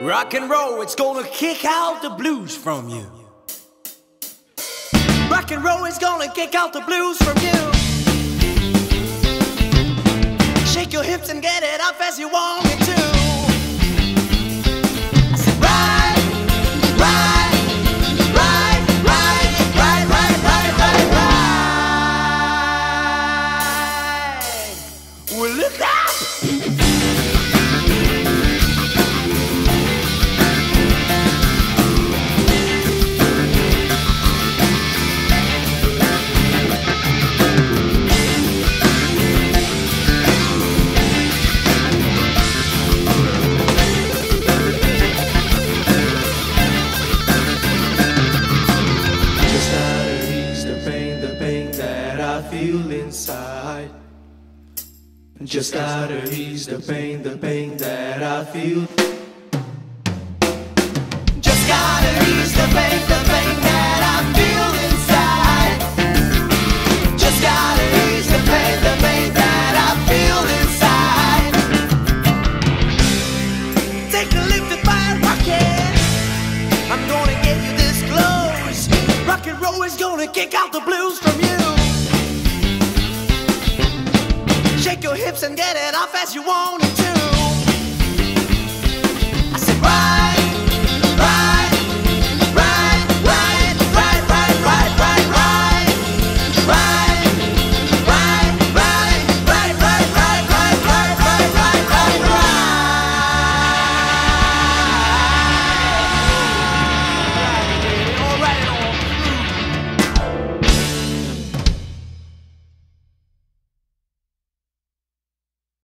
Rock and roll, it's gonna kick out the blues from you. Rock and roll is gonna kick out the blues from you. Shake your hips and get it up as you want it to. I said ride, ride, ride, ride, ride, ride, ride, ride, ride. Well, look out! Feel inside. Just gotta ease the pain that I feel. Just gotta ease the pain that I feel inside. Just gotta ease the pain that I feel inside. Take a lift at my rocket. I'm gonna get you this close. Rock and roll is gonna kick out the blues from you. Shake your hips and get it off as you want it to.